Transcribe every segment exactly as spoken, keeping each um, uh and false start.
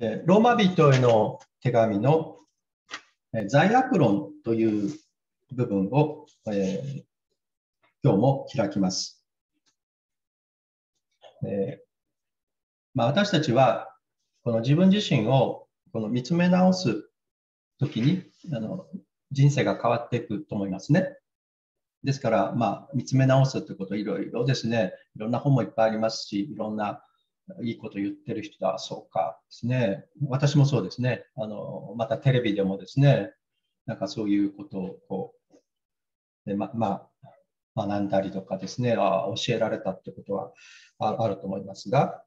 ローマ人への手紙の罪悪論という部分を、えー、今日も開きます。えーまあ、私たちはこの自分自身をこの見つめ直すときにあの人生が変わっていくと思いますね。ですから、まあ、見つめ直すということいろいろですね、いろんな本もいっぱいありますし、いろんないいこと言ってる人はそうかですね。私もそうですね。あのまたテレビでもですね、なんかそういうことをこうで、ま、まあ、学んだりとかですね、あ教えられたってことは あ, あると思いますが、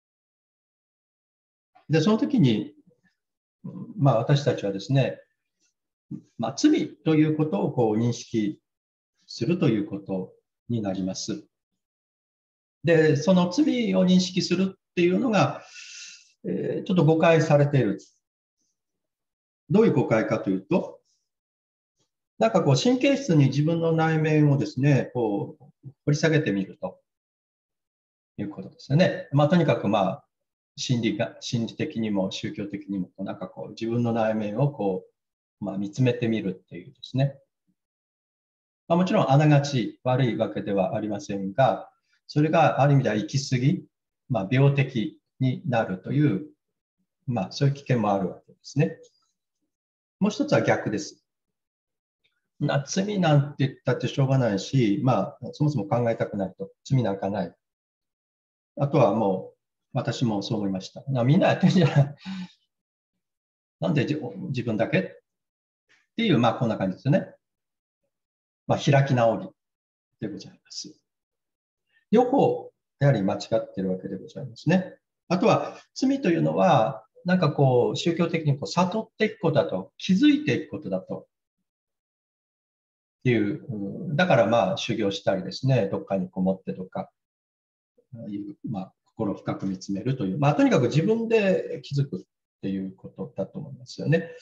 で、その時に、まあ、私たちはですね、まあ、罪ということをこう認識するということになります。で、その罪を認識するっていうのが、えー、ちょっと誤解されている。どういう誤解かというと、なんかこう神経質に自分の内面をですね、こう掘り下げてみるということですよね。まあ、とにかくまあ、心理が、心理的にも宗教的にも、なんかこう自分の内面をこう、まあ、見つめてみるっていうですね。まあ、もちろんあながち悪いわけではありませんが、それがある意味では行き過ぎ、まあ、病的になるという、まあ、そういう危険もあるわけですね。もう一つは逆です。な罪なんて言ったってしょうがないし、まあ、そもそも考えたくないと、罪なんかない。あとはもう、私もそう思いました。みんなやってるんじゃない。なんで自分だけっていう、まあ、こんな感じですよね。まあ、開き直りでございます。両方、やはり間違っているわけでございますね。あとは、罪というのは、なんかこう、宗教的にこう悟っていくことだと、気づいていくことだと。っていう、だからまあ修行したりですね、どっかにこもってとかいう、まあ、心を深く見つめるという、まあ、とにかく自分で気づくっていうことだと思いますよね。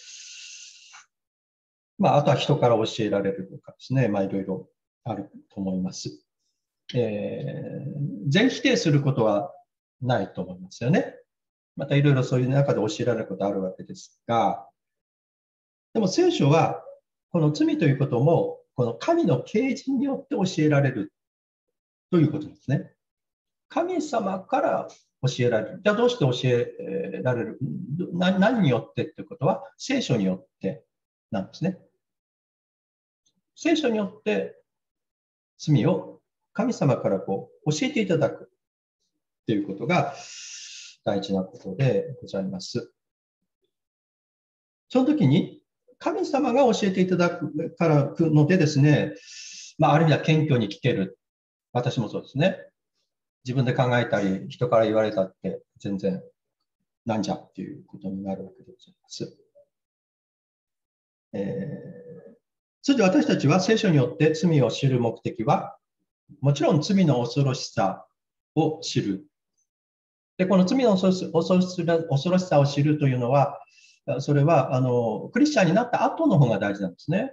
まあ、あとは人から教えられるとかですね、まあ、いろいろあると思います。えー、全否定することはないと思いますよね。またいろいろそういう中で教えられることあるわけですが、でも聖書はこの罪ということもこの神の啓示によって教えられるということですね。神様から教えられる。じゃあどうして教えられる？何によってってことは聖書によってなんですね。聖書によって罪を神様からこう教えていただくということが大事なことでございます。その時に神様が教えていただくからのでですね、まあ、ある意味では謙虚に聞ける。私もそうですね。自分で考えたり、人から言われたって全然なんじゃっていうことになるわけでございます。えー、それで私たちは聖書によって罪を知る目的は、もちろん罪の恐ろしさを知る。で、この罪の恐ろしさを知るというのは、それはあのクリスチャンになった後の方が大事なんですね。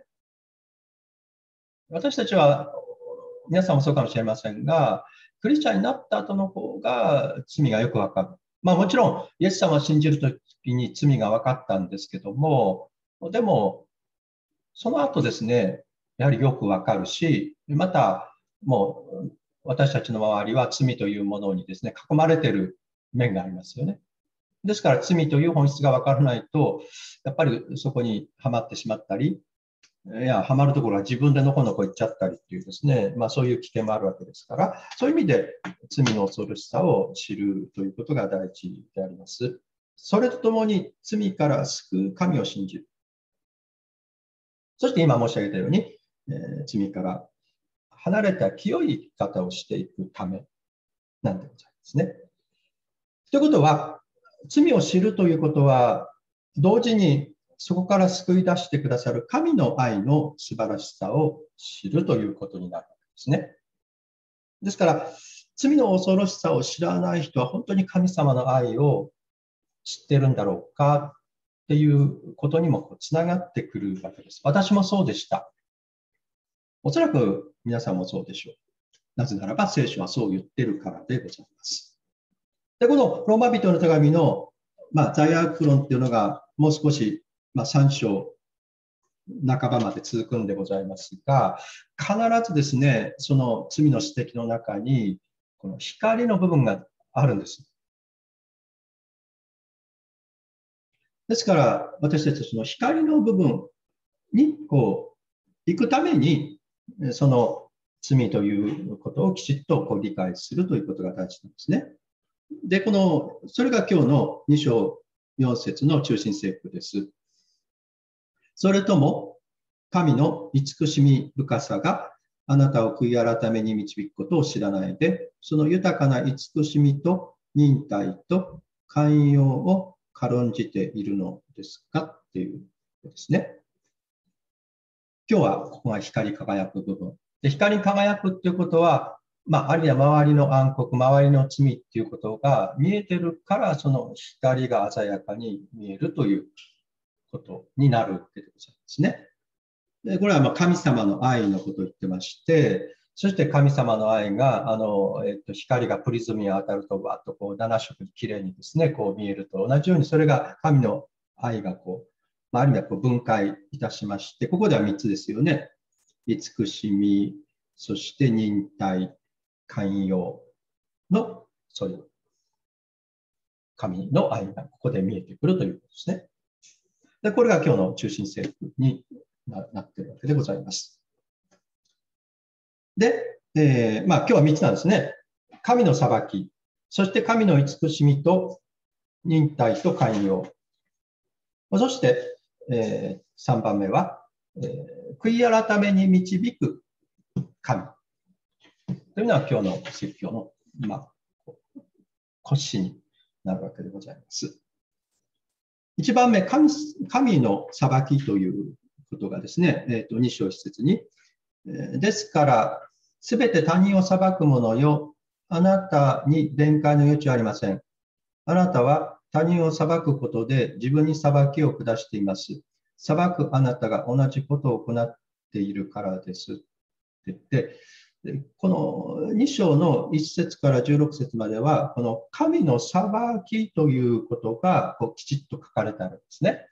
私たちは、皆さんもそうかもしれませんが、クリスチャンになった後の方が罪がよくわかる。まあもちろん、イエス様を信じるときに罪が分かったんですけども、でも、その後ですね、やはりよくわかるし、また、もう、私たちの周りは罪というものにですね、囲まれている面がありますよね。ですから、罪という本質が分からないと、やっぱりそこにはまってしまったり、いや、はまるところは自分でのこのこ行っちゃったりっていうですね、まあそういう危険もあるわけですから、そういう意味で罪の恐ろしさを知るということが大事であります。それとともに罪から救う神を信じる。そして今申し上げたように、えー、罪から離れた清い生き方をしていくためなんでございますね。ということは、罪を知るということは、同時にそこから救い出してくださる神の愛の素晴らしさを知るということになるわけですね。ですから、罪の恐ろしさを知らない人は本当に神様の愛を知ってるんだろうかっていうことにもつながってくるわけです。私もそうでした。おそらく皆さんもそうでしょう。なぜならば聖書はそう言ってるからでございます。で、このローマ人の手紙のまあ、罪悪論っていうのがもう少し、まあ、さん章半ばまで続くんでございますが、必ずですね、その罪の指摘の中に、この光の部分があるんです。ですから、私たちはその光の部分にこう行くために、その罪ということをきちっとこう理解するということが大事なんですね。で、この、それが今日のに章よん節の中心聖句です。それとも、神の慈しみ深さがあなたを悔い改めに導くことを知らないで、その豊かな慈しみと忍耐と寛容を軽んじているのですかっていうことですね。今日はここが光り輝く部分。で、光り輝くっていうことは、まあ、あるいは周りの暗黒、周りの罪っていうことが見えてるから、その光が鮮やかに見えるということになるわけでございますね。で、これはまあ神様の愛のことを言ってまして、そして神様の愛が、あの、えっと、光がプリズムに当たると、わっとこうなな色にきれいにですね、こう見えると同じように、それが神の愛がこう、まあ、ある意味はこう分解いたしまして、ここではみっつですよね。慈しみ、そして忍耐、寛容の、そういう神の愛がここで見えてくるということですね。で、これが今日の中心聖句になっているわけでございます。で、えー、まあ今日はみっつなんですね。神の裁き、そして神の慈しみと忍耐と寛容。そして、えー、さんばんめは、えー、悔い改めに導く神というのは今日の説教の、まあ、骨子になるわけでございます。いちばんめ、神、神の裁きということがですね、えー、とに章いち節に、ですから、すべて他人を裁く者よ、あなたに弁解の余地はありません。あなたは他人を裁くことで自分に裁きを下しています。裁くあなたが同じことを行っているからです。って言って、このに章のいち節からじゅうろく節までは、この神の裁きということがこうきちっと書かれてあるんですね。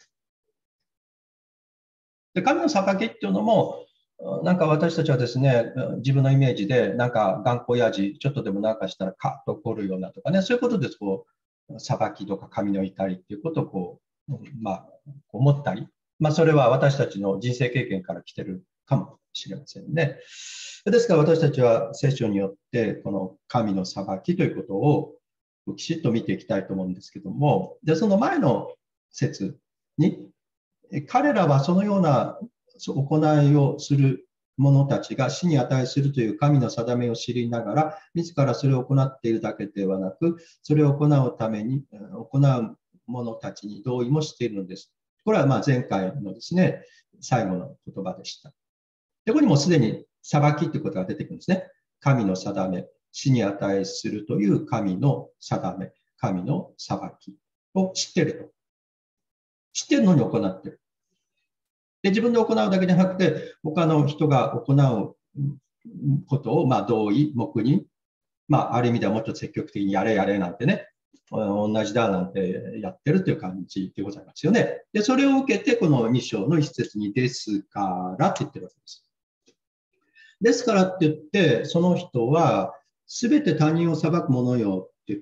で、神の裁きっていうのも、なんか私たちはですね、自分のイメージで、なんか頑固やじ、ちょっとでもなんかしたらカッと怒るようなとかね、そういうことでこう、裁きとか神の怒りっていうことをこう、まあ、思ったり、まあ、それは私たちの人生経験から来てるかもしれませんね。ですから私たちは聖書によって、この神の裁きということをきちっと見ていきたいと思うんですけども、で、その前の節に、彼らはそのような行いをする者たちが死に値するという神の定めを知りながら、自らそれを行っているだけではなく、それを行うために、行う者たちに同意もしているのです。これはまあ前回のですね、最後の言葉でした。で、ここにもすでに裁きということが出てくるんですね。神の定め、死に値するという神の定め、神の裁きを知っていると。知っているのに行っている。で、自分で行うだけじゃなくて、他の人が行うことを、まあ、同意、黙認、まあ、ある意味ではもっと積極的にやれやれなんてね、同じだなんてやってるという感じでございますよね。で、それを受けて、このに章の一節にですからって言ってるわけです。ですからって言って、その人は、すべて他人を裁くものよって言って、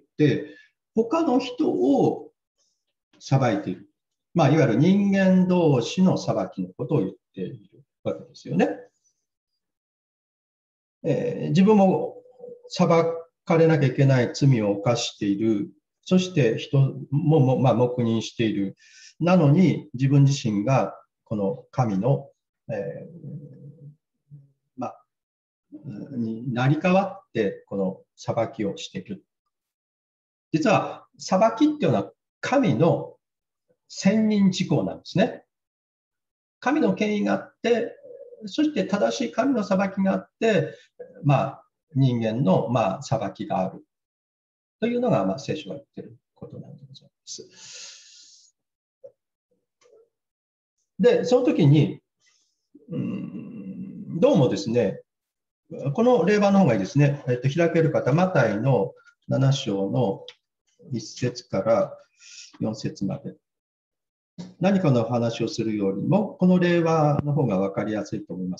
他の人を裁いている。まあ、いわゆる人間同士の裁きのことを言っているわけですよね。えー、自分も裁かれなきゃいけない罪を犯している。そして人もも、まあ、黙認している。なのに自分自身がこの神の、えー、まあ、に成り代わってこの裁きをしている。実は裁きっていうのは神の専任事項なんですね。神の権威があって、そして正しい神の裁きがあって、まあ、人間の、まあ、裁きがあるというのが、まあ、聖書が言っていることなんでございます。で、その時に、うん、どうもですね、この例文の方がいいですね。えっと、開ける方、マタイのなな章のいっ節からよん節まで。何かの話をするよりも、この例話の方が分かりやすいと思います。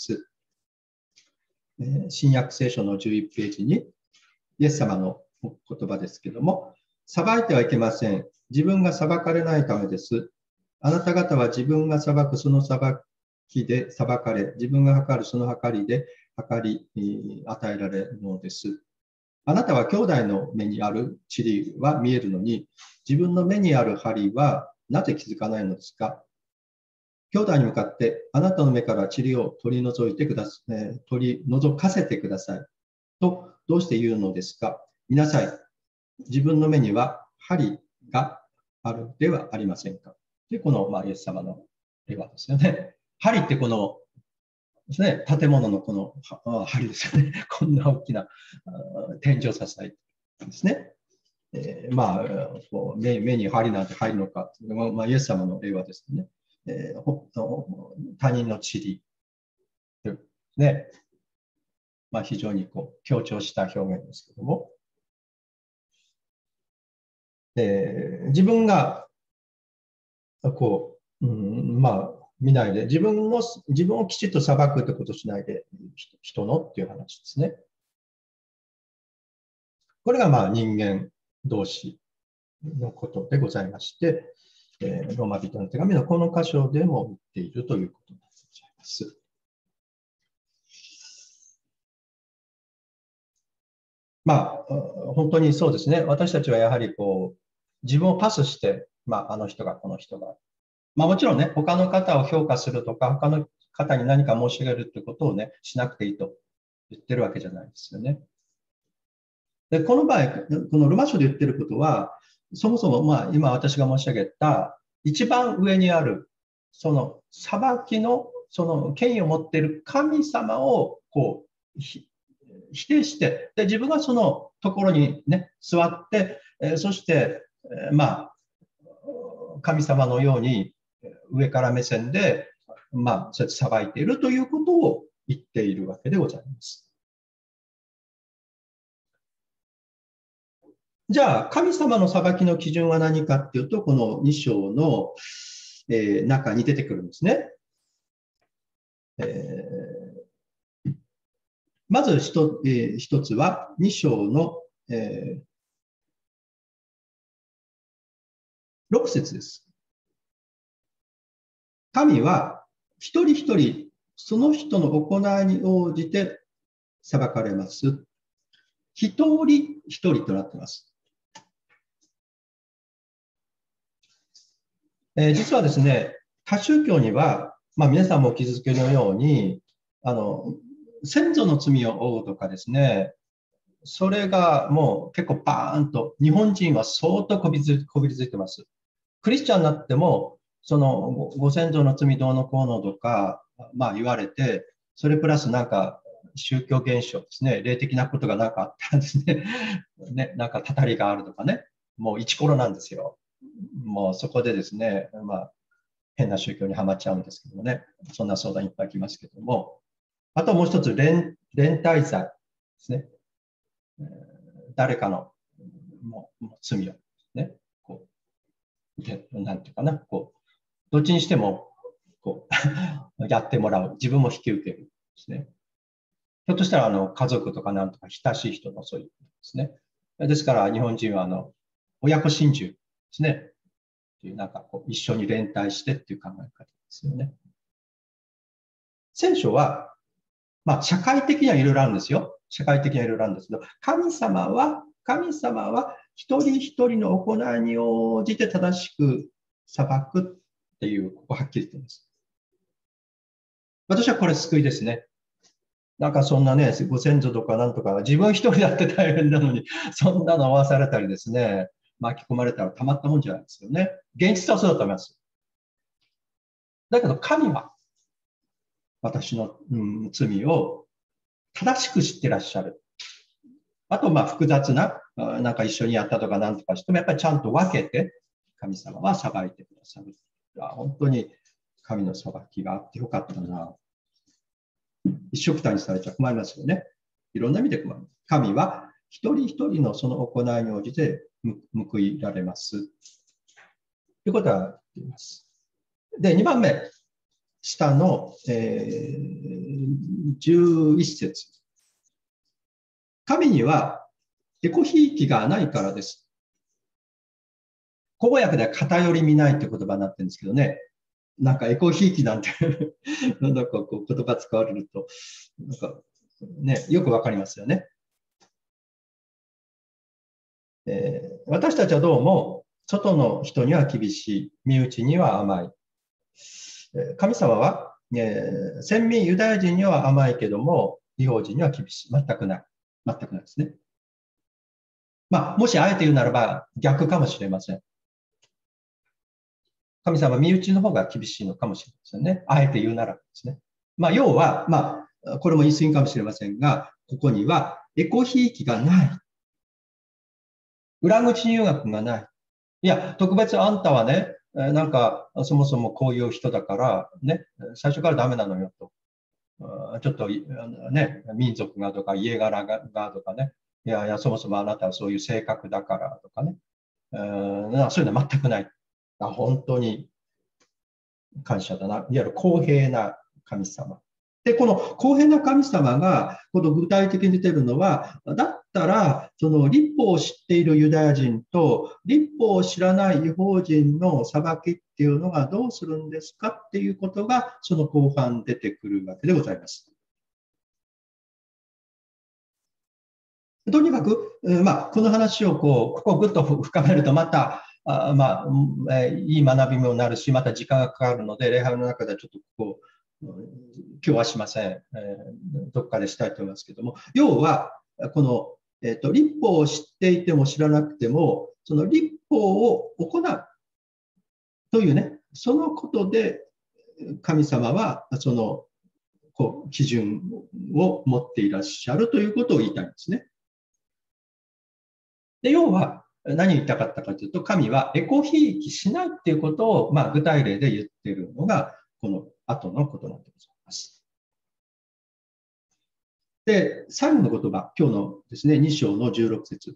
新約聖書のじゅういちページに、イエス様の言葉ですけども、裁いてはいけません。自分が裁かれないためです。あなた方は自分が裁くその裁きで裁かれ、自分が測るその測りで測り与えられるのです。あなたは兄弟の目にある塵は見えるのに、自分の目にある針はなぜ気づかないのですか？兄弟に向かって、あなたの目から塵を取り除いてください、えー、取り除かせてください。と、どうして言うのですか？見なさい。自分の目には針があるではありませんか？で、この、まあ、イエス様の例話ですよね。針ってこのですね、建物のこの針ですよね。こんな大きな天井支えですね。えー、まあこう 目, 目に針なんて入るのか、まあ、イエス様の例話ですね。えー、他人の塵ね、まあ、非常にこう強調した表現ですけども、えー、自分がこう、うん、まあ見ないで自分の自分をきちっと裁くってことをしないで人のっていう話ですね。これがまあ人間同士のことでございまして、えー、ローマ人の手紙のこの箇所でも言っているということでございます。まあ、本当にそうですね。私たちはやはりこう、自分をパスして、まあ、あの人がこの人が。まあもちろんね、他の方を評価するとか、他の方に何か申し上げるということをね、しなくていいと言ってるわけじゃないですよね。で、この場合、このロマ書で言ってることは、そもそもまあ今私が申し上げた、一番上にある、その裁きの、その権威を持っている神様をこう、否定して、で自分がそのところに、ね、座って、えー、そして、えー、まあ神様のように上から目線で、まあ、そうやって裁いているということを言っているわけでございます。じゃあ神様の裁きの基準は何かっていうと、このに章の、えー、中に出てくるんですね。えーまず一、えー、一つはに章の、えー、ろく節です。神は一人一人その人の行いに応じて裁かれます。一人一人となっています。えー、実はですね、他宗教には、まあ、皆さんもお気づきのように、あの先祖の罪を負うとかですね、それがもう結構バーンと、日本人は相当こびりこびりついてます。クリスチャンになっても、そのご先祖の罪どうのこうのとか、まあ言われて、それプラスなんか宗教現象ですね、霊的なことがなんかあったんですね。ね、なんかたたりがあるとかね、もうイチコロなんですよ。もうそこでですね、まあ変な宗教にはまっちゃうんですけどもね、そんな相談いっぱい来ますけども、あともう一つ、連連帯罪ですね。誰かのもう罪を、ね、こう、なんていうかな、こう、どっちにしてもこうやってもらう、自分も引き受けるですね。ひょっとしたらあの家族とかなんとか親しい人のそういうことですね。ですから日本人はあの親子心中ですね。っていうなんかこう一緒に連帯してっていう考え方ですよね。聖書は、まあ、社会的にはいろいろあるんですよ。社会的にはいろいろあるんですけど、神様は、神様は一人一人の行いに応じて正しく裁くっていう、ここはっきり言っています。私はこれ救いですね。なんかそんなね、ご先祖とかなんとか、自分一人だって大変なのに、そんなの合わされたりですね、巻き込まれたらたまったもんじゃないですよね。現実はそうだと思います。だけど神は、私の、うん、罪を正しく知ってらっしゃる。あと、まあ、複雑な、なんか一緒にやったとかなんとかしても、やっぱりちゃんと分けて、神様は裁いてくださる。本当に神の裁きがあってよかったな。一緒くたにされちゃ困りますよね。いろんな意味で困る。神は一人一人のその行いに応じて報いられます。ということは言っています。で、にばんめ、下の、えー、じゅういっ節。神にはエコひいきがないからです。口語訳では偏り見ないって言葉になってるんですけどね。なんかエコひいきなんてなんかこう言葉使われると、なんかね、よくわかりますよね。えー、私たちはどうも、外の人には厳しい、身内には甘い。神様は、えー、先民ユダヤ人には甘いけども、異邦人には厳しい。全くない。全くないですね。まあ、もしあえて言うならば逆かもしれません。神様は身内の方が厳しいのかもしれませんね。あえて言うならですね。まあ、要は、まあ、これも言い過ぎかもしれませんが、ここにはエコひいきがない。裏口入学がない。いや、特別あんたはね、なんか、そもそもこういう人だから、ね、最初からダメなのよと。ちょっとね、民族がとか家柄がとかね、いやいや、そもそもあなたはそういう性格だからとかね、うんそういうのは全くない。本当に感謝だな。いわゆる公平な神様。で、この公平な神様が、この具体的に出てるのは、だったら、その立法を知っているユダヤ人と、立法を知らない異邦人の裁きっていうのがどうするんですかっていうことが、その後半出てくるわけでございます。とにかく、まあ、この話をこう、ここをぐっと深めると、また、あまあ、えー、いい学びもなるし、また時間がかかるので、礼拝の中ではちょっとこう、今日はしません。えー、どっかでしたいと思いますけども、要は、この、えーと、立法を知っていても知らなくても、その立法を行うというね、そのことで、神様は、その、こう、基準を持っていらっしゃるということを言いたいんですね。で、要は、何言いたかったかというと、神はエコひいきしないっていうことを、まあ、具体例で言っているのが、この後のことなんでございます。で、最後の言葉、今日のですね、に章のじゅうろく節。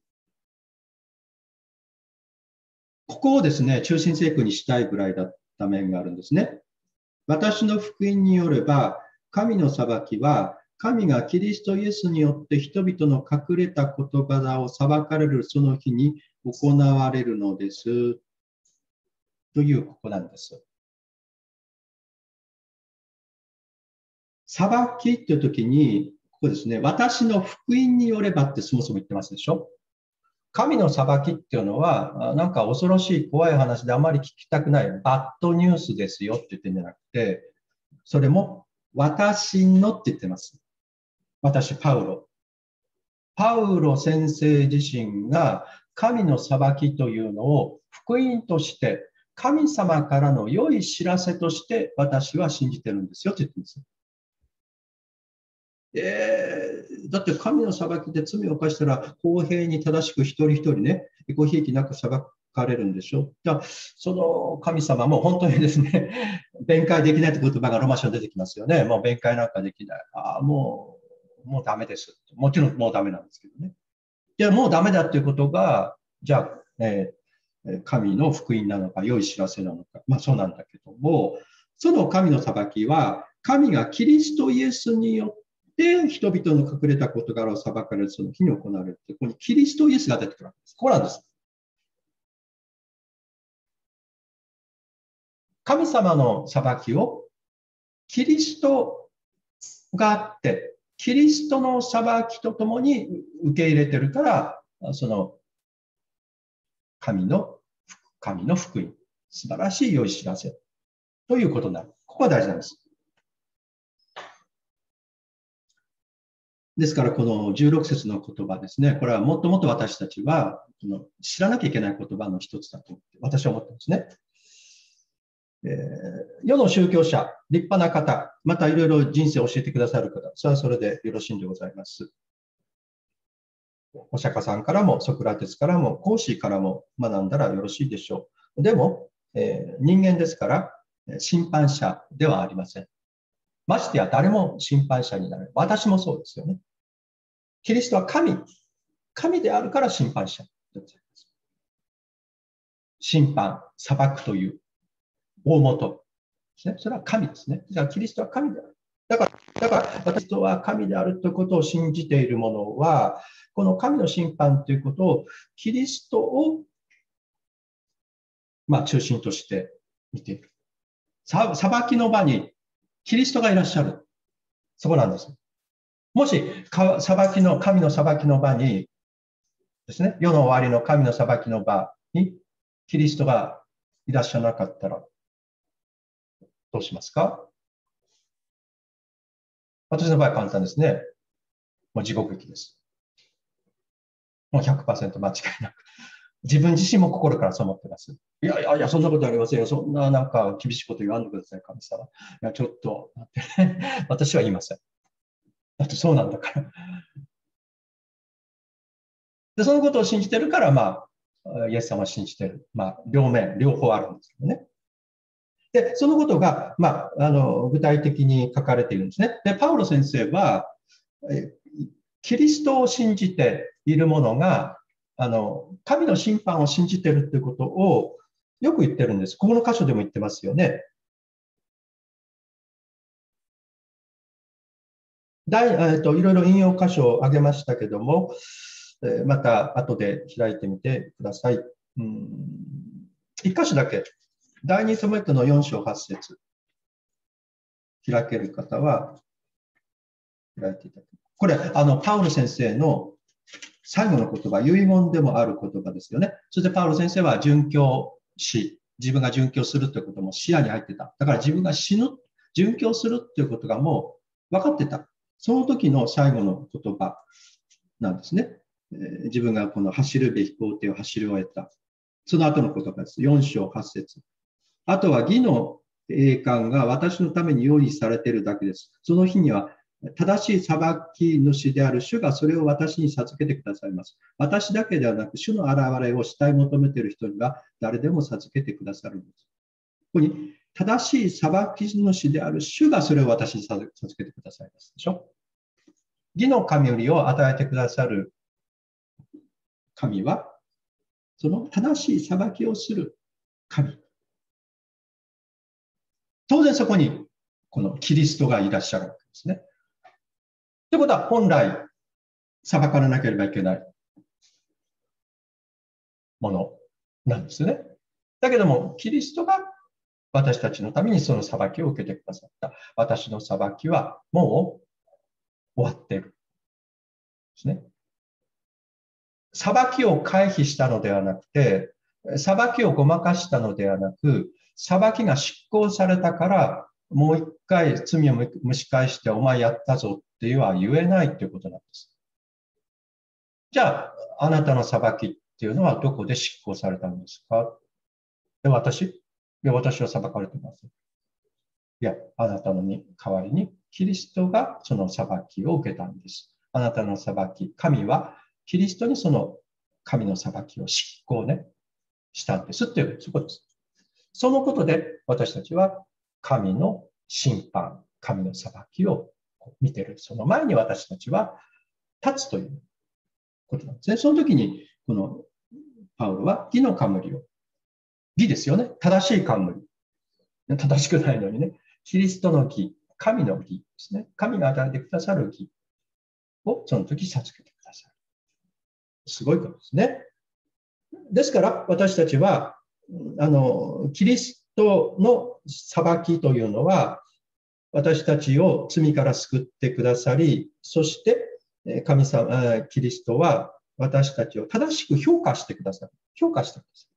ここをですね、中心聖句にしたいぐらいだった面があるんですね。私の福音によれば、神の裁きは、神がキリストイエスによって人々の隠れた事柄を裁かれるその日に行われるのです。というここなんです。裁きっていう時に、ここですね、私の福音によればってそもそも言ってますでしょ。神の裁きっていうのは、なんか恐ろしい怖い話であまり聞きたくないバッドニュースですよって言ってるんじゃなくて、それも私のって言ってます。私、パウロ。パウロ先生自身が神の裁きというのを福音として、神様からの良い知らせとして私は信じてるんですよって言ってるんです。えー、だって神の裁きで罪を犯したら公平に正しく一人一人ね、ごひいきなく裁かれるんでしょ。じゃあその神様も本当にですね、弁解できないって言葉がロマ書に出てきますよね。もう弁解なんかできない。ああ、もう、もうダメです。もちろんもうダメなんですけどね。じゃあもうダメだっていうことが、じゃあ、えー、神の福音なのか、良い知らせなのか。まあそうなんだけども、その神の裁きは、神がキリストイエスによって人々の隠れた事柄を裁かれるその日に行われる。ここにキリストイエスが出てくるわけです。これなんです。神様の裁きをキリストがあって、キリストの裁きとともに受け入れてるから、その神の、神の福音。素晴らしい良い知らせ。ということになる。ここが大事なんです。ですから、このじゅうろく節の言葉ですね。これはもっともっと私たちはこの知らなきゃいけない言葉の一つだと思って私は思ってますね。えー、世の宗教者、立派な方、またいろいろ人生を教えてくださる方、それはそれでよろしいんでございます。お釈迦さんからも、ソクラテスからも、孔子からも学んだらよろしいでしょう。でも、えー、人間ですから、審判者ではありません。ましてや誰も審判者になる。私もそうですよね。キリストは神神であるから審判者でございます。審判、裁くという大元ですね。それは神ですね。じゃあ、キリストは神である。だから、だから私は神であるということを信じている者は、この神の審判ということを、キリストを、まあ、中心として見ている。裁きの場にキリストがいらっしゃる。そこなんです。もし、裁きの、神の裁きの場にですね、世の終わりの神の裁きの場にキリストがいらっしゃらなかったら、どうしますか？私の場合は簡単ですね。もう地獄行きです。もう ひゃくパーセント 間違いなく。自分自身も心からそう思ってます。いやいやいや、そんなことありませんよ。そんななんか厳しいこと言わんでください、神様。いや、ちょっと、私は言いません。だってそうなんだから。で、そのことを信じてるから、まあ、イエス様を信じてる。まあ、両面、両方あるんですよね。で、そのことが、まあ、あの、具体的に書かれているんですね。で、パウロ先生は、キリストを信じている者が、あの、神の審判を信じているということをよく言ってるんです。ここの箇所でも言ってますよね。大えーと、いろいろ引用箇所を挙げましたけども、えーまた後で開いてみてください。うん、一箇所だけ、第二テモテのよん章はち節開ける方は開いていただく。これ、あの、パウル先生の最後の言葉、遺言でもある言葉ですよね。そしてパウル先生は殉教し、自分が殉教するということも視野に入ってた。だから自分が死ぬ、殉教するということがもう分かってた。その時の最後の言葉なんですね。えー、自分がこの走るべき工程を走り終えた。その後の言葉です。よん章はち節。あとは義の栄冠が私のために用意されているだけです。その日には正しい裁き主である主がそれを私に授けてくださいます。私だけではなく、主の現れを慕い求めている人には誰でも授けてくださるんです。ここに正しい裁き主である主がそれを私に授けてくださいますでしょ。義の神よりを与えてくださる神は、その正しい裁きをする神。当然そこにこのキリストがいらっしゃるわけですね。ということは本来裁かれなければいけないものなんですね。だけども、キリストが私たちのためにその裁きを受けてくださった。私の裁きはもう終わっている。ですね。裁きを回避したのではなくて、裁きをごまかしたのではなく、裁きが執行されたから、もう一回罪を蒸し返してお前やったぞっていうは言えないということなんです。じゃあ、あなたの裁きっていうのはどこで執行されたんですか？で、私いや、私は裁かれてます。いや、あなたのに代わりにキリストがその裁きを受けたんです。あなたの裁き、神はキリストにその神の裁きを執行ね、したんですっていう、そこです。そのことで私たちは神の審判、神の裁きを見ている。その前に私たちは立つということなんですね。その時に、このパウロは義の冠を、義ですよね。正しい冠。正しくないのにね。キリストの義、神の義ですね。神が与えてくださる義をその時授けてくださる。すごいことですね。ですから私たちは、あの、キリストの裁きというのは、私たちを罪から救ってくださり、そして神様、キリストは私たちを正しく評価してくださる。評価してくださる。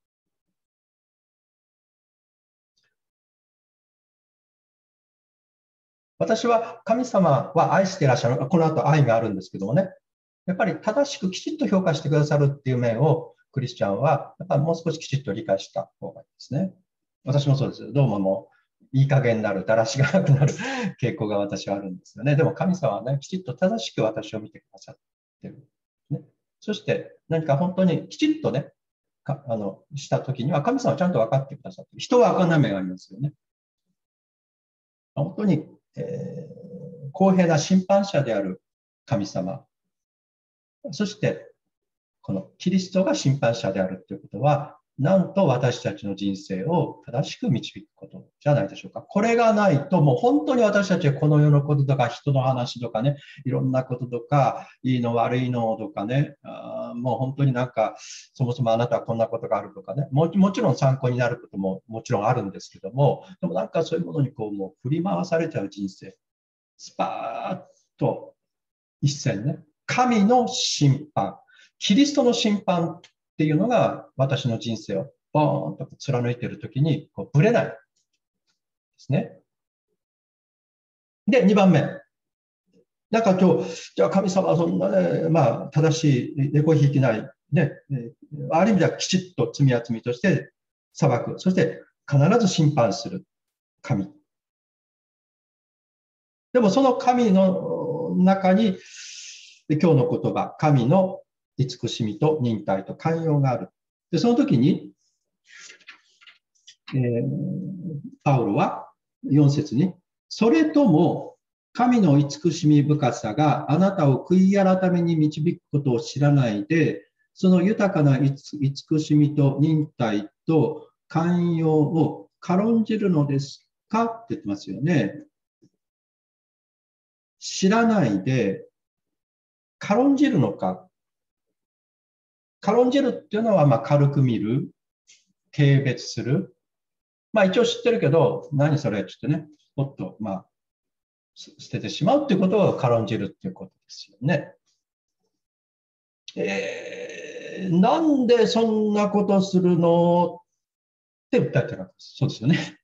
私は神様は愛していらっしゃる。この後愛があるんですけどもね。やっぱり正しくきちっと評価してくださるっていう面をクリスチャンはやっぱりもう少しきちっと理解した方がいいですね。私もそうです。どうももういい加減になる、だらしがなくなる傾向が私はあるんですよね。でも神様はね、きちっと正しく私を見てくださってる。ね、そして何か本当にきちっとね、かあのしたときには神様はちゃんと分かってくださってる。人は茜目がありますよね。本当に、えー、公平な審判者である神様。そしてこのキリストが審判者であるということは、なんと私たちの人生を正しく導くことじゃないでしょうか。これがないと、もう本当に私たちはこの世のこととか、人の話とかね、いろんなこととか、いいの悪いのとかね、あもう本当になんか、そもそもあなたはこんなことがあるとかね、も、もちろん参考になることももちろんあるんですけども、でもなんかそういうものにこう、もう振り回されちゃう人生。スパーッと一線ね。神の審判。キリストの審判っていうのが私の人生をボーンと貫いているときにこうぶれないですね。で、にばんめ。なんか今日、じゃあ神様はそんなね、まあ正しい猫ひいきない、ね、ある意味ではきちっと罪は罪として裁く。そして必ず審判する神。でもその神の中に今日の言葉、神の慈しみと忍耐と寛容がある。で、その時に、えー、パウロはよん節に、それとも神の慈しみ深さがあなたを悔い改めに導くことを知らないで、その豊かな慈しみと忍耐と寛容を軽んじるのですかって言ってますよね。知らないで軽んじるのか。軽んじるっていうのは、まあ、軽く見る、軽蔑する。まあ一応知ってるけど、何それって言ってね、もっと、まあ、捨ててしまうっていうことを軽んじるっていうことですよね。えー、なんでそんなことするのって訴えてるわけです。そうですよね。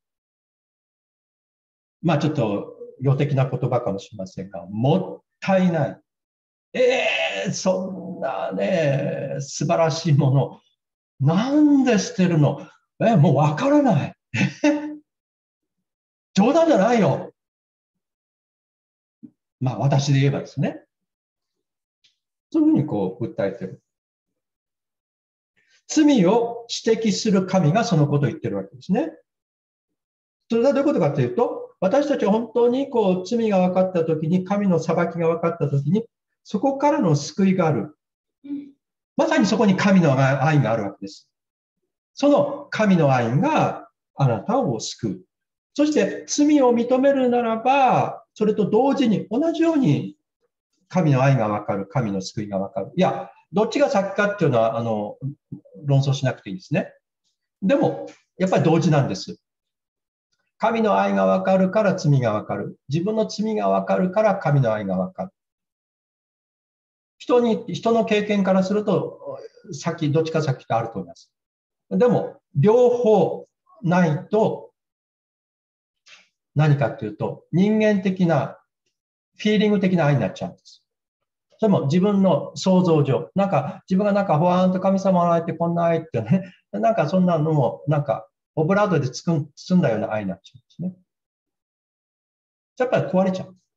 まあちょっと、予的な言葉かもしれませんが、もったいない。えー、そんなね、素晴らしいもの、なんで捨てるの？え、もうわからない。冗談じゃないよ。まあ私で言えばですね。そういうふうにこう訴えてる。罪を指摘する神がそのことを言ってるわけですね。それはどういうことかというと、私たちは本当にこう罪が分かったときに、神の裁きが分かったときに、そこからの救いがある。まさにそこに神の愛があるわけです。その神の愛があなたを救う。そして罪を認めるならば、それと同時に同じように神の愛が分かる、神の救いが分かる。いや、どっちが先かっていうのは、あの、論争しなくていいんですね。でも、やっぱり同時なんです。神の愛が分かるから罪が分かる。自分の罪が分かるから神の愛が分かる。人に、人の経験からすると、先、どっちか先ってあると思います。でも、両方ないと、何かっていうと、人間的な、フィーリング的な愛になっちゃうんです。それも自分の想像上、なんか自分がなんかほわーんと神様の愛ってこんな愛ってね、なんかそんなのも、なんかオブラートで包んだような愛になっちゃうんですね。やっぱり壊れちゃう。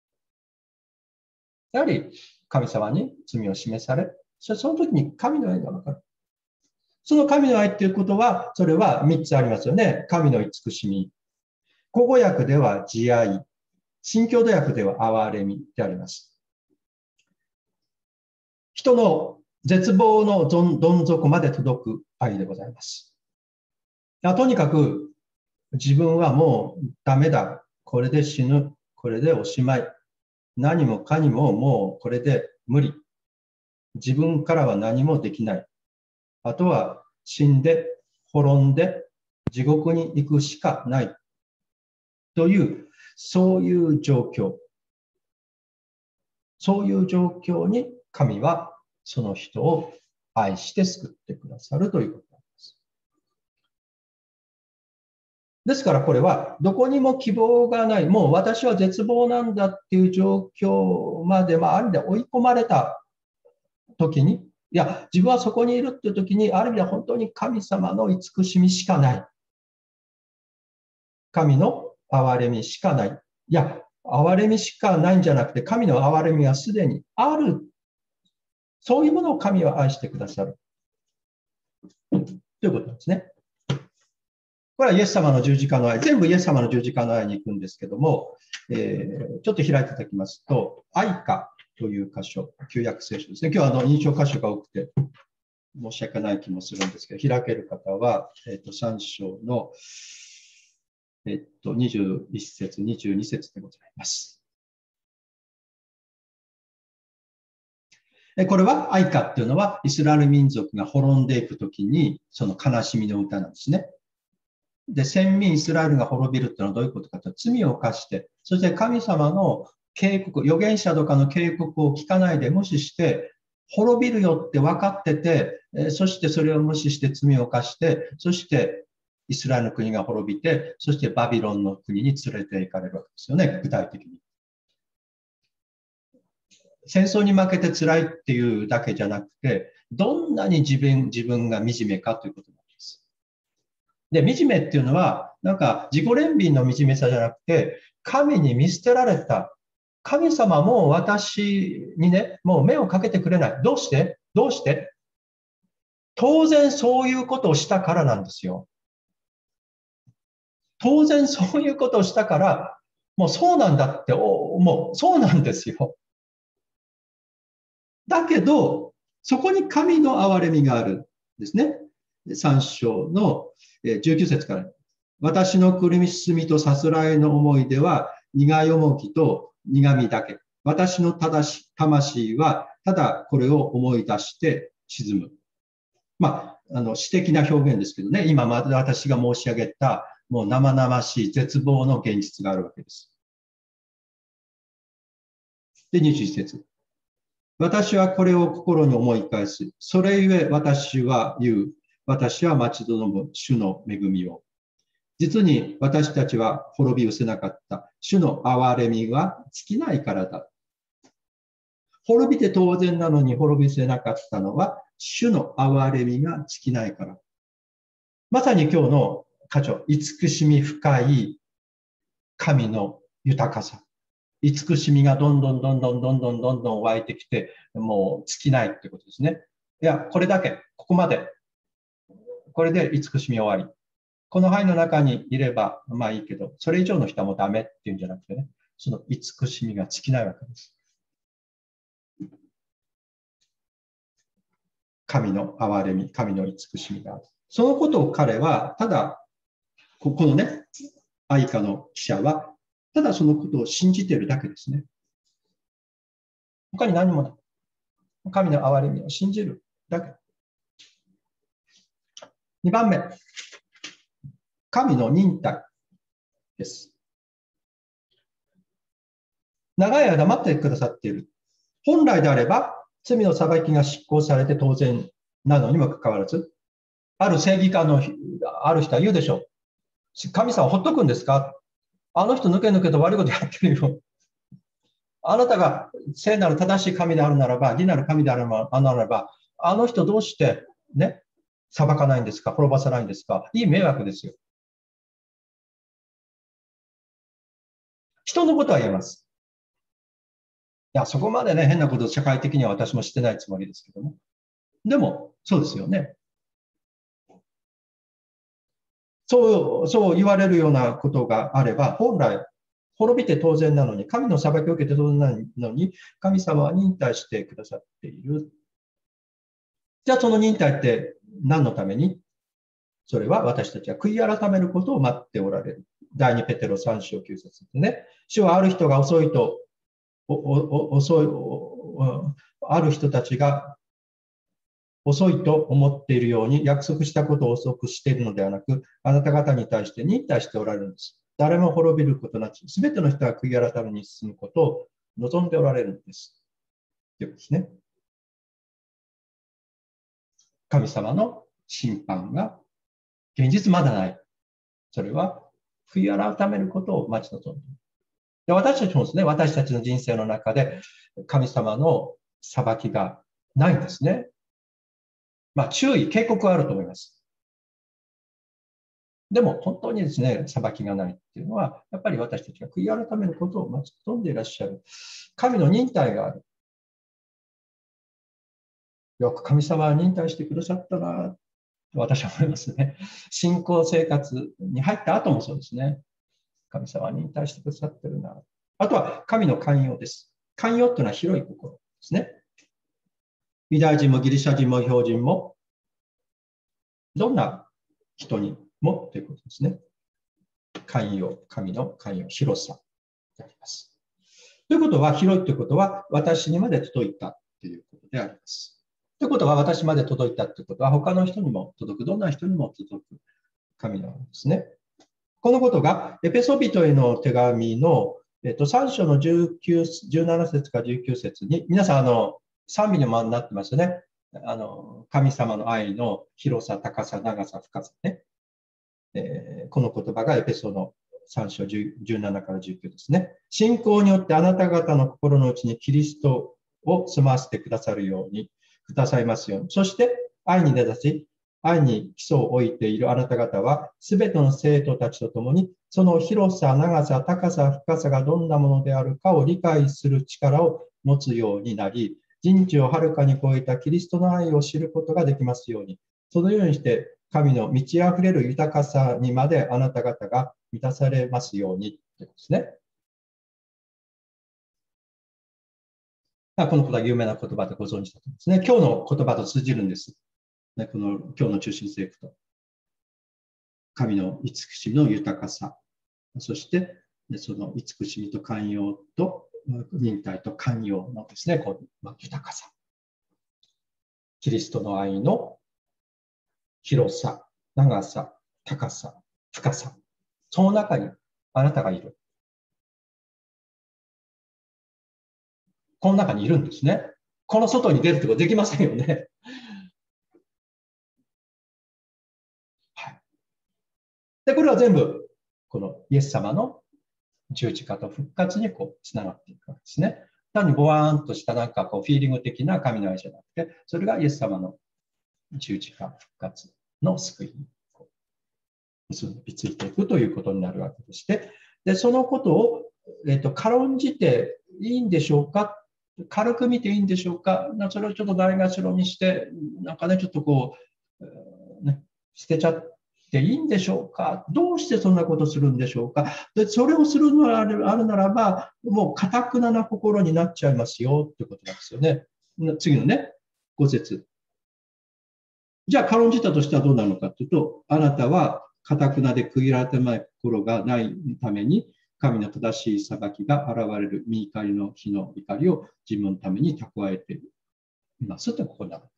やはり神様に罪を示され、その時に神の愛がわかる。その神の愛っていうことは、それはみっつありますよね。神の慈しみ。口語訳では慈愛。新共同訳では憐れみであります。人の絶望のどん底まで届く愛でございます。とにかく自分はもうダメだ。これで死ぬ。これでおしまい。何もかにももうこれで無理。自分からは何もできない。あとは死んで滅んで地獄に行くしかない。という、そういう状況。そういう状況に神はその人を愛して救ってくださるということなんです。ですからこれはどこにも希望がない、もう私は絶望なんだっていう状況まで、まあ、ある意味で追い込まれた時に、いや、自分はそこにいるっていう時に、ある意味で本当に神様の慈しみしかない。神の憐れみしかない。いや、憐れみしかないんじゃなくて、神の憐れみがすでにある。そういうものを神は愛してくださる。ということなんですね。これはイエス様の十字架の愛、全部イエス様の十字架の愛に行くんですけども、えー、ちょっと開いていただきますと、愛か、 という箇所、旧約聖書ですね。今日はあの印象箇所が多くて申し訳ない気もするんですけど、開ける方は、えっと、さん章の、えっと、にじゅういち節、にじゅうに節でございます。これは、愛歌っていうのは、イスラエル民族が滅んでいくときに、その悲しみの歌なんですね。で、先民イスラエルが滅びるっていうのはどういうことかというと、罪を犯して、そして神様の警告、預言者とかの警告を聞かないで無視して、滅びるよって分かってて、そしてそれを無視して罪を犯して、そしてイスラエルの国が滅びて、そしてバビロンの国に連れて行かれるわけですよね、具体的に。戦争に負けて辛いっていうだけじゃなくて、どんなに自分自分が惨めかということなんです。で、惨めっていうのは、なんか自己憐憫の惨めさじゃなくて、神に見捨てられた。神様も私にね、もう目をかけてくれない。どうしてどうして当然そういうことをしたからなんですよ。当然そういうことをしたから、もうそうなんだって、もうそうなんですよ。だけど、そこに神の憐れみがあるんですね。さん章のじゅうきゅう節から。私の苦しみとさすらいの思い出は苦いよきと苦みだけ。私の魂はただこれを思い出して沈む。まあ、あの詩的な表現ですけどね、今まで私が申し上げたもう生々しい絶望の現実があるわけです。で、にじゅういち節。私はこれを心に思い返す。それゆえ私は言う。私は待ち望む主の恵みを。実に私たちは滅び失せなかった。主の憐れみは尽きないからだ。滅びて当然なのに滅び失せなかったのは、主の憐れみが尽きないから。まさに今日の箇所、慈しみ深い神の豊かさ。慈しみがどんどんどんどんどんどんどんどん湧いてきて、もう尽きないってことですね。いや、これだけ、ここまで。これで慈しみ終わり。この範囲の中にいればまあいいけど、それ以上の人はもうダメっていうんじゃなくてね、その慈しみが尽きないわけです。神の憐れみ、神の慈しみがある。そのことを彼は、ただ、ここのね、愛歌の記者は、ただそのことを信じているだけですね。他に何もない。神の憐れみを信じるだけ。にばんめ、神の忍耐です。長い間待ってくださっている。本来であれば、罪の裁きが執行されて当然なのにもかかわらず、ある正義感のある人は言うでしょう。神様ほっとくんですか？あの人抜け抜けと悪いことやってるよ。あなたが聖なる正しい神であるならば、義なる神であるならば、あの人どうしてね、裁かないんですか？滅ばさないんですか？いい迷惑ですよ。人のことは言えます。いや、そこまでね、変なこと社会的には私もしてないつもりですけども。でも、そうですよね。そう、そう言われるようなことがあれば、本来、滅びて当然なのに、神の裁きを受けて当然なのに、神様は忍耐してくださっている。じゃあ、その忍耐って何のために？それは私たちは悔い改めることを待っておられる。第二ペテロさん章きゅう節ですね。主はある人が遅いと、おお遅いお、ある人たちが遅いと思っているように約束したことを遅くしているのではなく、あなた方に対して忍耐しておられるんです。誰も滅びることなく、すべての人が悔い改めに進むことを望んでおられるんです。ということですね。神様の審判が現実まだない。それは悔い改めることを待ち望んでいる。で、私たちもですね、私たちの人生の中で神様の裁きがないんですね。まあ、注意、警告はあると思います。でも、本当にですね、裁きがないっていうのは、やっぱり私たちが悔い改めることを待ち望んでいらっしゃる。神の忍耐がある。よく神様は忍耐してくださったな、と私は思いますね。信仰生活に入った後もそうですね。神様は忍耐してくださってるな。あとは、神の寛容です。 寛容っていうのは広い心ですね。ユダヤ人もギリシャ人も標人も、どんな人にもということですね。寛容、神の寛容、広さであります。ということは、広いということは、私にまで届いたということであります。ということは、私まで届いたということは、他の人にも届く、どんな人にも届く神なんですね。このことが、エペソビトへの手紙の、えっと、さん章のじゅうきゅう、じゅうなな節かじゅうきゅう節に、皆さん、あの、賛美の間になってますよね。あの、神様の愛の広さ、高さ、長さ、深さね。えー、この言葉がエペソのさん章じゅうななからじゅうきゅうですね。信仰によってあなた方の心の内にキリストを住まわせてくださるように、くださいますように。そして、愛に根立ち、愛に基礎を置いているあなた方は、すべての生徒たちと共に、その広さ、長さ、高さ、深さがどんなものであるかを理解する力を持つようになり、人知をはるかに超えたキリストの愛を知ることができますように。そのようにして、神の満ち溢れる豊かさにまであなた方が満たされますようにということですね。このことは有名な言葉でご存知だと思いますね。今日の言葉と通じるんです。この今日の中心聖句と。神の慈しみの豊かさ。そして、その慈しみと寛容と忍耐と寛容のですね、こう豊かさ。キリストの愛の広さ、長さ、高さ、深さ。その中にあなたがいる。この中にいるんですね。この外に出るってことできませんよね。はい。で、これは全部、このイエス様の十字架と復活にこうつながっていくわけですね。単にボワーンとしたなんかこうフィーリング的な神の愛じゃなくて、それがイエス様の十字架、復活の救いに結びついていくということになるわけでして、で、そのことを、えーと、軽んじていいんでしょうか、軽く見ていいんでしょうか、それをちょっとないがしろにして、なんかね、ちょっとこう、ね、捨てちゃっていいんでしょうか、どうしてそんなことするんでしょうか、でそれをするのがあるならば、もう堅くなな心になっちゃいますよってことなんですよね。次のね、ご節。じゃあ、軽んじたとしてはどうなるのかというと、あなたは堅くなで悔い改めない心がないために、神の正しい裁きが現れる御怒りの日の怒りを自分のために蓄えていますとここになるんです。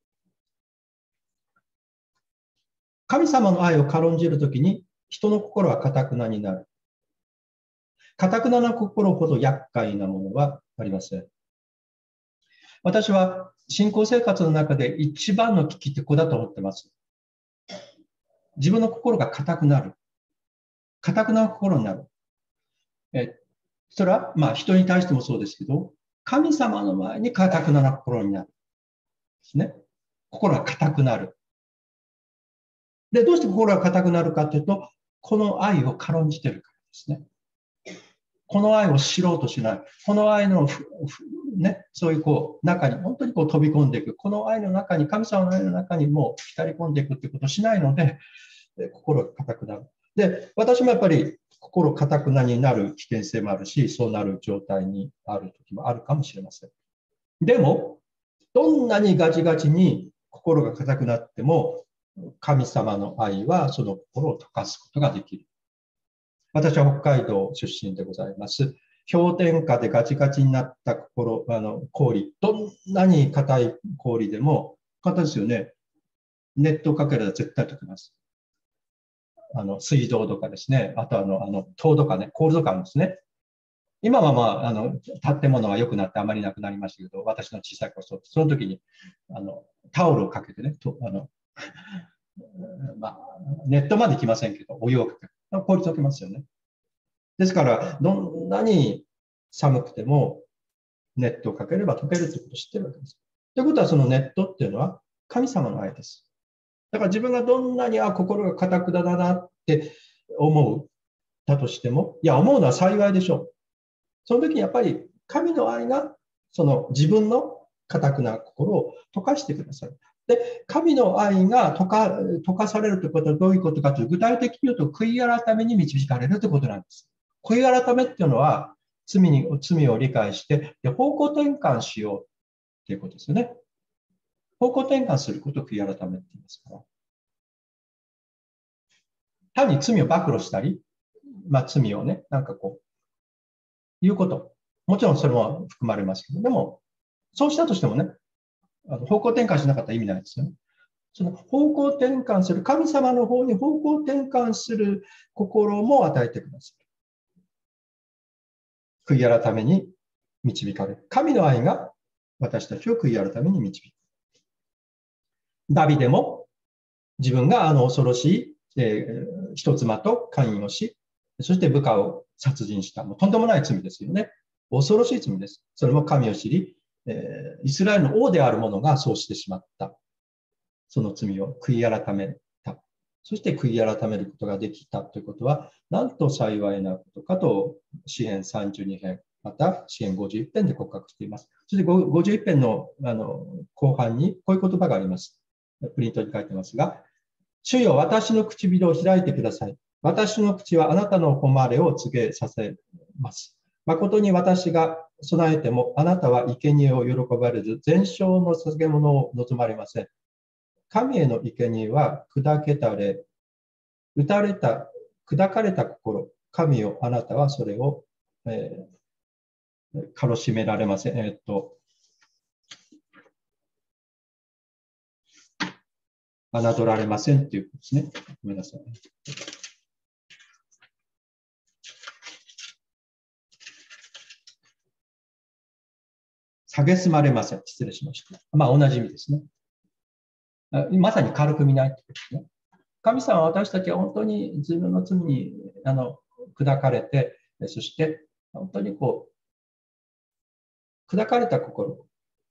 神様の愛を軽んじるときに、人の心は堅くなになる。堅くなな心ほど厄介なものはありません。私は信仰生活の中で一番の危機ってここだと思ってます。自分の心が硬くなる。硬くな心になる。えそれはまあ人に対してもそうですけど、神様の前に硬くなな心になる。ですね。心が硬くなる。で、どうして心が硬くなるかというと、この愛を軽んじてるからですね。この愛を知ろうとしない。この愛の、ね、そういうこう中に本当にこう飛び込んでいく。この愛の中に、神様の愛の中にも浸り込んでいくということをしないので、心が硬くなる。で、私もやっぱり心硬くなになる危険性もあるし、そうなる状態にある時もあるかもしれません。でも、どんなにガチガチに心が硬くなっても、神様の愛はその心を溶かすことができる。私は北海道出身でございます。氷点下でガチガチになった心、あの氷、どんなに硬い氷でも、硬いですよね。熱湯をかければ絶対溶けます。あの水道とかですね、あとあの、あの塔とかね、コールド感ですね。今はまあ、あの建物が良くなってあまりなくなりましたけど、私の小さい頃、その時にあのタオルをかけてね、とあのまあ、ネットまで来ませんけど、お湯をかける。氷溶けますよね。ですから、どんなに寒くてもネットをかければ溶けるということを知ってるわけです。ということは、そのネットっていうのは神様の愛です。だから自分がどんなにあ心が固くだなって思うだとしても、いや、思うのは幸いでしょう。その時にやっぱり神の愛がその自分の固くな心を溶かしてくださる。で、神の愛が溶か、溶かされるということはどういうことかというと、具体的に言うと悔い改めに導かれるということなんです。悔い改めっていうのは、 罪に、罪を理解して、で方向転換しようということですよね。方向転換することを悔い改めって言いますから。単に罪を暴露したり、まあ罪をね、なんかこう、言うこと。もちろんそれも含まれますけど、でも、そうしたとしてもね、あの方向転換しなかったら意味ないですよね。その方向転換する、神様の方に方向転換する心も与えてください。悔い改めに導かれる。神の愛が私たちを悔い改めに導く。ダビデも自分があの恐ろしい、えー、人妻と姦淫をし、そして部下を殺人した。もうとんでもない罪ですよね。恐ろしい罪です。それも神を知り、えー、イスラエルの王である者がそうしてしまった。その罪を悔い改めた。そして悔い改めることができたということは、なんと幸いなことかと、詩編さんじゅうに編、また詩編ごじゅういち編で告白しています。そしてごじゅういち編の、あの後半にこういう言葉があります。プリントに書いてますが、主よ、私の唇を開いてください。私の口はあなたの誉れを告げさせます。誠に私が備えても、あなたは生贄を喜ばれず、全焼の捧げ物を望まれません。神への生贄は砕けたれ、打たれた、砕かれた心、神よ、あなたはそれを、えー、かろしめられません。えー、っと、侮られませんっていうことですね。ごめんなさい。蔑まれません。失礼しました。まあ、同じ意味ですね。まさに軽く見ないということですね。神様は私たちは本当に自分の罪にあの砕かれて、そして本当にこう、砕かれた心。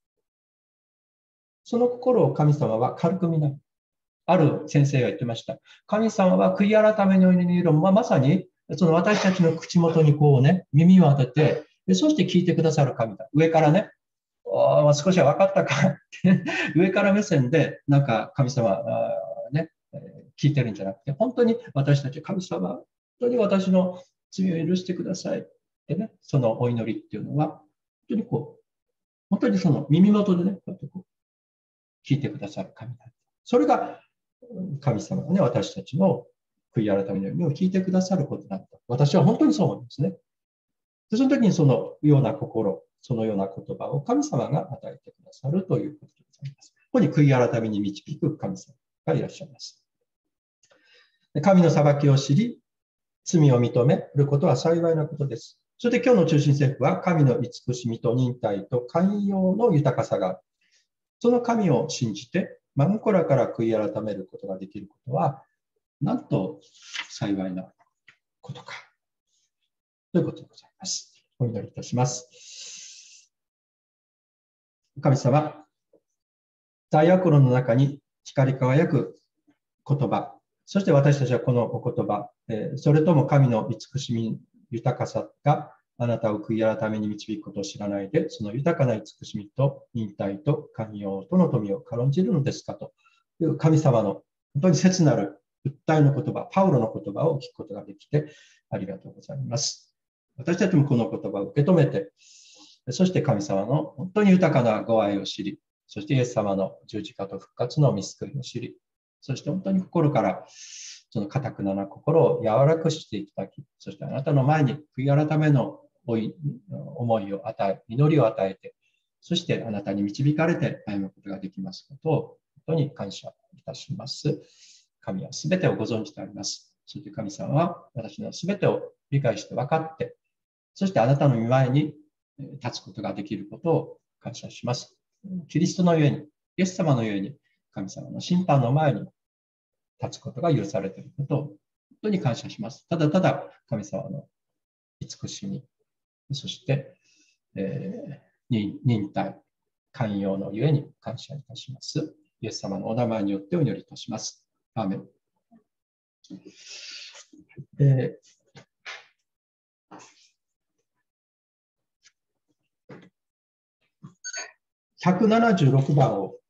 その心を神様は軽く見ない。ある先生が言ってました。神様は悔い改めの祈りを、まあ、まさにその私たちの口元にこうね、耳を当てて、でそして聞いてくださる神だ。上からね、あ少しは分かったかって上から目線でなんか神様ね、聞いてるんじゃなくて、本当に私たち神様、本当に私の罪を許してくださいってね、そのお祈りっていうのは、本当にこう、本当にその耳元でね、こうやってこう聞いてくださる神だ。それが神様がね、私たちの悔い改めの祈りを聞いてくださることなんだ。私は本当にそう思うんですね。でその時にそのような心、そのような言葉を神様が与えてくださるということでございます。ここに悔い改めに導く神様がいらっしゃいます。神の裁きを知り、罪を認めることは幸いなことです。そして今日の中心政府は神の慈しみと忍耐と寛容の豊かさがある。その神を信じて、真心から悔い改めることができることは、なんと幸いなことか。ということでございます。お祈りいたします。神様、罪悪論の中に光り輝く言葉、そして私たちはこのお言葉、それとも神の慈しみ、豊かさがあなたを悔い改めに導くことを知らないで、その豊かな慈しみと忍耐と寛容との富を軽んじるのですかという神様の本当に切なる訴えの言葉、パウロの言葉を聞くことができてありがとうございます。私たちもこの言葉を受け止めて、そして神様の本当に豊かなご愛を知り、そしてイエス様の十字架と復活の御救いを知り、そして本当に心からその堅くなな心を柔らかくしていただき、そしてあなたの前に悔い改めの思いを与え、祈りを与えて、そしてあなたに導かれて歩むことができますことを本当に感謝いたします。神はすべてをご存知であります。そして神様は私のすべてを理解して分かって、そしてあなたの御前に立つことができることを感謝します。キリストのゆえに、イエス様のゆえに、神様の審判の前に立つことが許されていることを本当に感謝します。ただただ神様の慈しみ、そして、えー、忍耐、寛容のゆえに感謝いたします。イエス様のお名前によってお祈りいたします。アーメン。えーひゃくななじゅうろくばんを